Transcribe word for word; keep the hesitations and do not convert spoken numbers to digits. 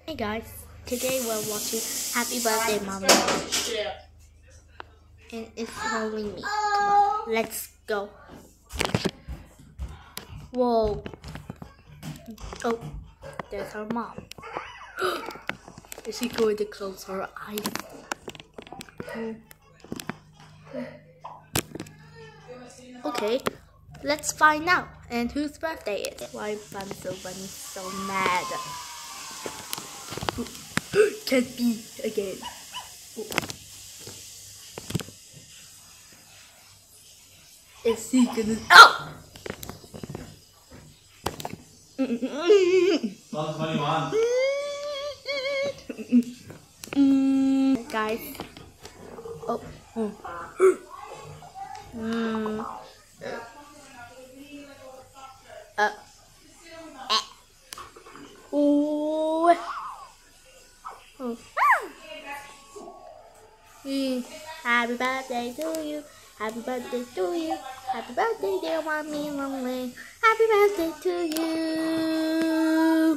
Hey guys, today we're watching Happy Birthday Mommy. And it's only me. Come on, let's go. Whoa. Oh, there's her mom. Is she going to close her eyes? Okay, let's find out. And whose birthday is it? Why Bunso Bunny's so mad? Can't be again. Is he gonna? Oh! mm, guys. Oh. oh. mm. Uh. Eh. Oh. Oh. Mm. Happy birthday to you. Happy birthday to you. Happy birthday, dear mommy, mommy. Happy birthday to you.